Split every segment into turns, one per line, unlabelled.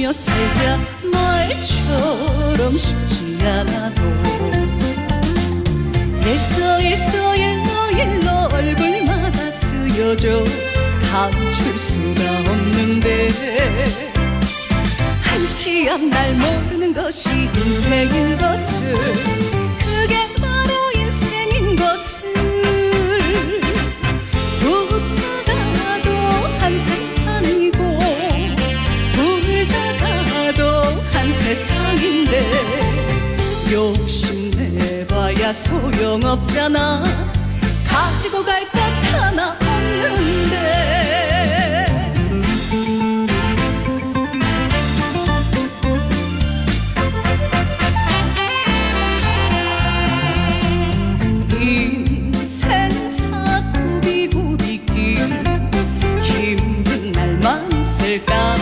웃으며 살자. 말처럼 쉽지 않아도 일로 얼굴마다 쓰여져 감출 수가 없는데 한치 앞 날 모르는 것이 인생인 것을, 그게 바로 인생인 것을 웃다가도 한 세상이고 울다가도 한 세상인데 욕심내봐야 소용없잖아. 가지고 갈 것 하나 없는데. 인생사 굽이굽이길 힘든 날만 쓸까.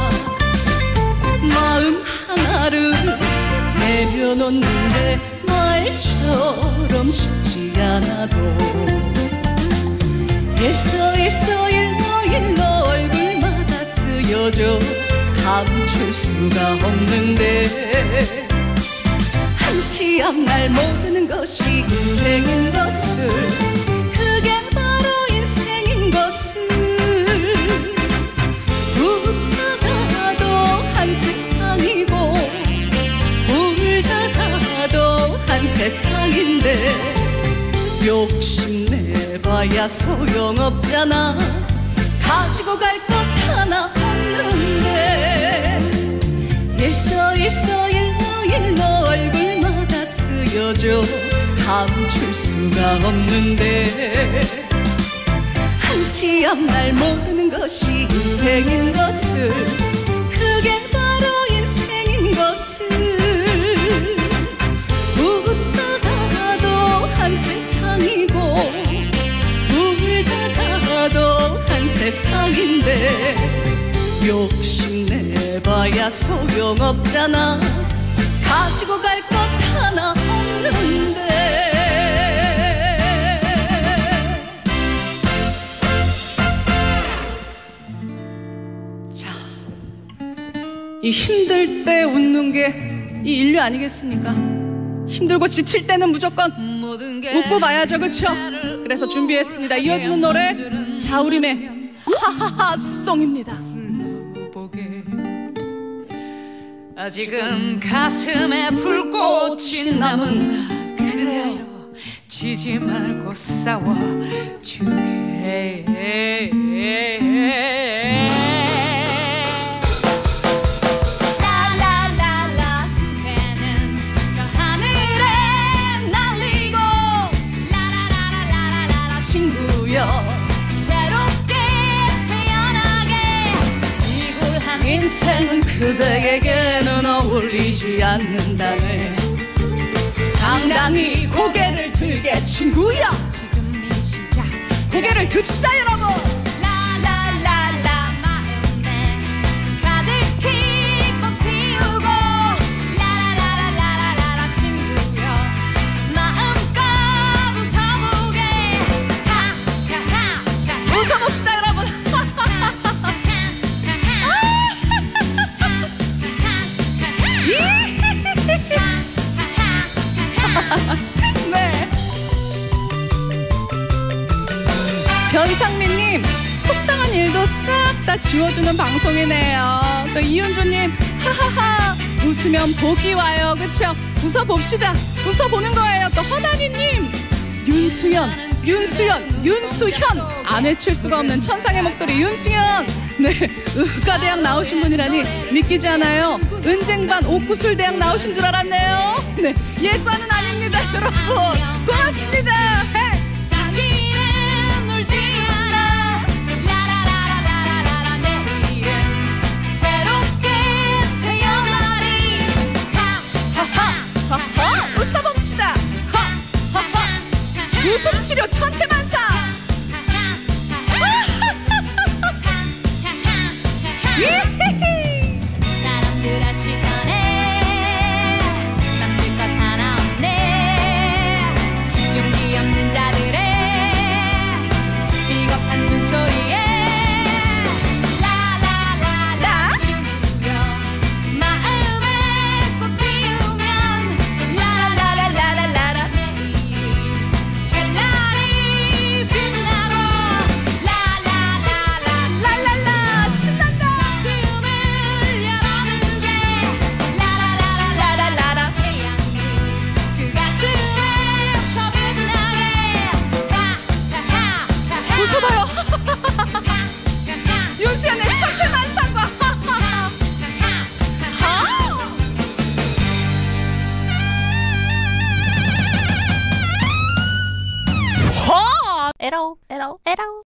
마음 하나를 내려놓는데 말처럼 쉽지 않아도 일로 얼굴마다 쓰여져 감출 수가 없는데 한치 앞 날 모르는 것이 인생인 것을, 그게 바로 인생인 것을 웃다가도 한 세상이고 울다가도 한 세상인데 욕심내봐야 소용없잖아. 가지고 갈 것 하나 없는데 일로 얼굴마다 쓰여져 감출 수가 없는데 한치 앞 날 모르는 것이 인생인 것을, 그게 바로 인생인 것을 웃다가도 한 세상이고 울다가도 한 세상인데 욕심내봐야 소용없잖아. 가지고 갈 것 하나 없는데. 자, 이 힘들 때 웃는 게 이 인류 아니겠습니까? 힘들고 지칠 때는 무조건 웃고 봐야죠, 그쵸? 그래서 준비했습니다. 이어주는 노래 자우림의 하하하송입니다.
아직은 가슴에 불꽃이 남은 그대여, 지지 말고 싸워주게. 라라라라 후회는 저 하늘에 날리고 라라라라라라 친구여 새롭게 태어나게. 이굴한
인생은 그대에게는 어울리지 않는다네. 당당히 고개를 들게 친구야.
지금 이 시작
고개를 듭시다 여러분.
라라라라 마음에 가득히 꽃피우고 라라라라라라 친구여 마음껏 웃어보게. 하하하하
웃어봅시다 여러분. 네. 변상민님, 속상한 일도 싹 다 지워주는 방송이네요. 또 이윤주님, 하하하 웃으면 복이 와요. 그쵸? 웃어봅시다. 웃어보는 거예요. 또 허나니님, 윤수현 안 외칠 수가 없는 천상의 목소리 윤수현. 네, 의과대학 나오신 분이라니 믿기지 않아요. 은쟁반 옥구술대학 나오신 줄 알았네요. 네, 예과는 아닙니다 여러분. 고맙습니다.
다시는 울지 마라. 라라라라라라라 내일은 새롭게 태어나리.
하하하하 웃어봅시다. 하하하 웃음치료 천태만사.
사람들의 시선에 남을 것 하나 없네. 용기 없는 자들
에러 에러 에러.